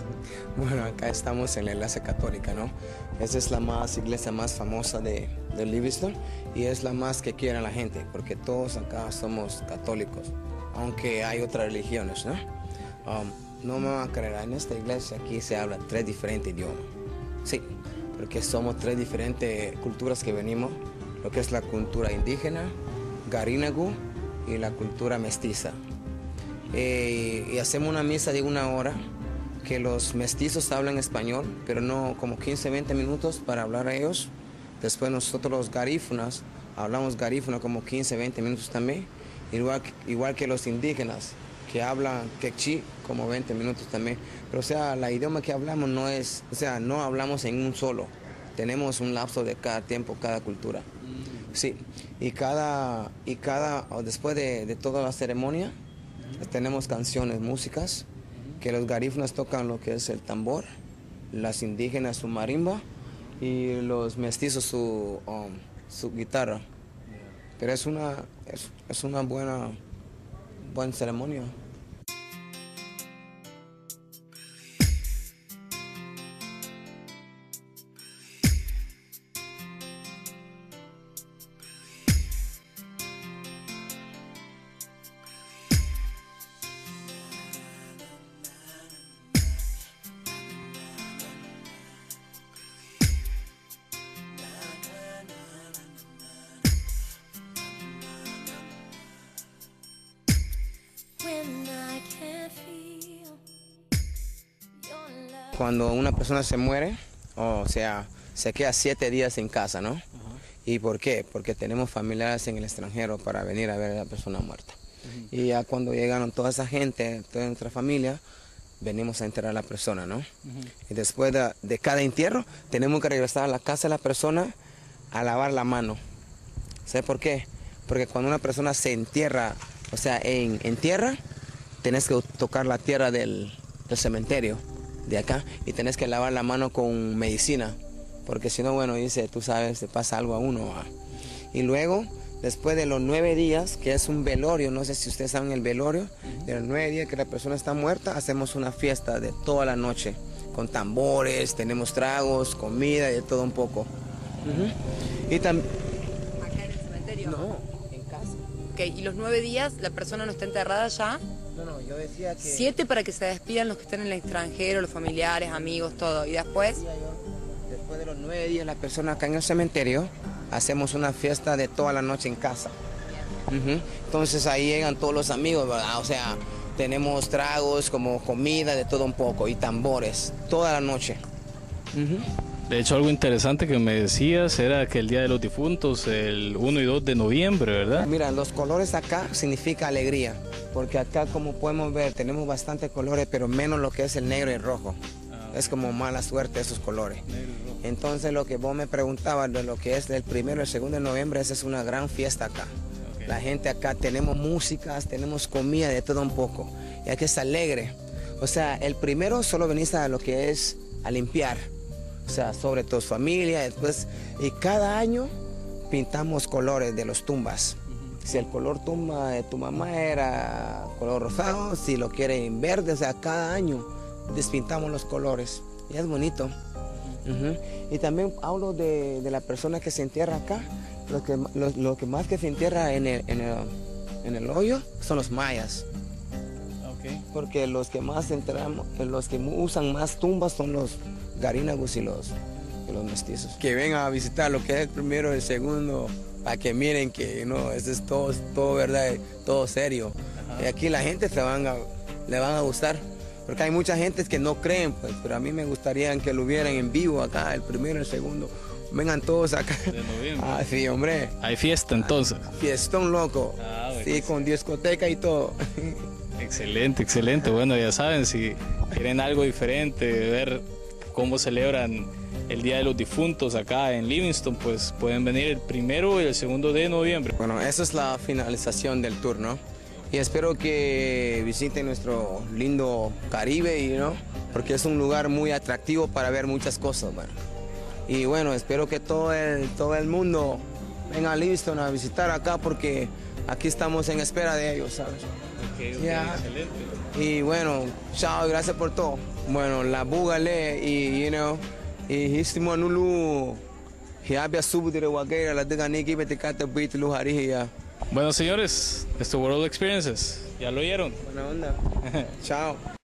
Bueno, acá estamos en la Iglesia Católica, ¿no? Esa es la iglesia más famosa de Livingston y es la más que quiere la gente, porque todos acá somos católicos, aunque hay otras religiones, ¿no? No me van a creer, en esta iglesia aquí se habla 3 diferentes idiomas. Sí, porque somos 3 diferentes culturas que venimos, lo que es la cultura indígena, Garinagu y la cultura mestiza. Y hacemos una misa de 1 hora, que los mestizos hablan español, pero no como 15-20 minutos para hablar a ellos. Después nosotros los garífunas, hablamos garífuna como 15-20 minutos también, igual que los indígenas, que hablan quechí como 20 minutos también. Pero o sea, el idioma que hablamos no es, o sea, no hablamos en un solo. Tenemos un lapso de cada tiempo, cada cultura. Sí, después de toda la ceremonia, tenemos canciones, músicas, que los garífunas tocan lo que es el tambor, las indígenas su marimba y los mestizos su guitarra. Pero es una buena ceremonia. Cuando una persona se muere, o sea, se queda 7 días en casa, ¿no? Uh-huh. ¿Y por qué? Porque tenemos familiares en el extranjero para venir a ver a la persona muerta. Uh-huh. Y ya cuando llegaron toda esa gente, toda nuestra familia, venimos a enterrar a la persona, ¿no? Uh-huh. Y después de cada entierro, tenemos que regresar a la casa de la persona a lavar la mano. ¿Sabes por qué? Porque cuando una persona se entierra, o sea, en tierra, tenés que tocar la tierra del cementerio de acá y tenés que lavar la mano con medicina, porque si no, bueno, dice, tú sabes, te pasa algo a uno. Y luego, después de los 9 días, que es un velorio, no sé si ustedes saben el velorio, de los 9 días que la persona está muerta, hacemos una fiesta de toda la noche, con tambores, tenemos tragos, comida y de todo un poco. Y también... ¿Acá en el cementerio? No, en casa. Ok, ¿y los 9 días la persona no está enterrada ya? No, yo decía que... 7 para que se despidan los que están en el extranjero, los familiares, amigos, todo. ¿Y después? Después de los 9 días, la persona acá en el cementerio, hacemos una fiesta de toda la noche en casa. Entonces ahí llegan todos los amigos, ¿verdad? O sea, tenemos tragos, como comida, de todo un poco, y tambores, toda la noche. De hecho, algo interesante que me decías era que el Día de los Difuntos, el 1 y 2 de noviembre, ¿verdad? Mira, los colores acá significa alegría, porque acá, como podemos ver, tenemos bastantes colores, pero menos lo que es el negro y el rojo. Es como mala suerte esos colores. Entonces, lo que vos me preguntabas de lo que es del 1 y el 2 de noviembre, esa es una gran fiesta acá. Okay. La gente acá, tenemos músicas, tenemos comida, de todo un poco. Y aquí es alegre. O sea, el primero solo venís a lo que es a limpiar. O sea, sobre tu familia, después, y cada año pintamos colores de los tumbas. Si el color tumba de tu mamá era color rosado, si lo quiere en verde, o sea, cada año despintamos los colores. Y es bonito. Y también hablo de la persona que se entierra acá. Lo que más que se entierra en el hoyo son los mayas. Okay. Porque los que más enterramos, los que usan más tumbas son los garínagus y los mestizos. Que vengan a visitar lo que es el 1 y el 2, para que miren que no, eso es todo verdad, todo serio. Y aquí la gente le van a gustar, porque hay mucha gente que no creen, pues, pero a mí me gustaría que lo vieran en vivo acá, el 1 y el 2. Vengan todos acá. De noviembre. Ah, sí, hombre. Hay fiesta entonces. Fiestón loco. Sí, con discoteca y todo. Excelente, excelente. Bueno, ya saben, si quieren algo diferente, ver cómo celebran el Día de los Difuntos acá en Livingston, pues pueden venir el 1 y el 2 de noviembre. Bueno, esa es la finalización del tour, ¿no? Y espero que visiten nuestro lindo Caribe, ¿no? Porque es un lugar muy atractivo para ver muchas cosas, bueno. Y bueno, espero que todo el mundo venga a Livingston a visitar acá, porque aquí estamos en espera de ellos, ¿sabes? Ok, excelente. Y bueno, chao, gracias por todo. Bueno, la bugale y, y hicimos nulu. Y había subido de Guaquera, la de Ganiki, Beticata, Bit, Lujarija. Bueno, señores, esto World Experiences. Ya lo oyeron. Buena onda. Chao.